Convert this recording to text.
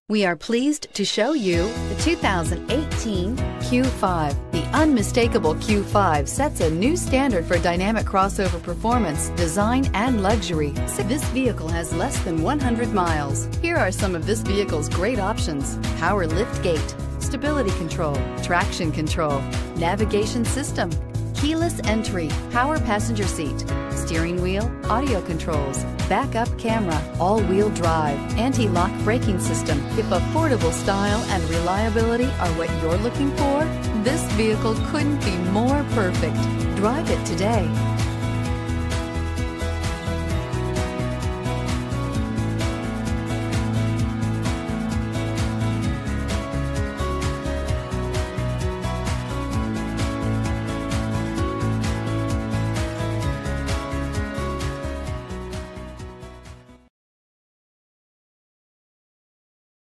We are pleased to show you the 2018 Q5. The unmistakable Q5 sets a new standard for dynamic crossover performance, design, and luxury. This vehicle has less than 100 miles. Here are some of this vehicle's great options: power lift gate, stability control, traction control, navigation system, keyless entry, power passenger seat, steering wheel audio controls, backup camera, all-wheel drive, anti-lock braking system. If affordable style and reliability are what you're looking for, this vehicle couldn't be more perfect. Drive it today.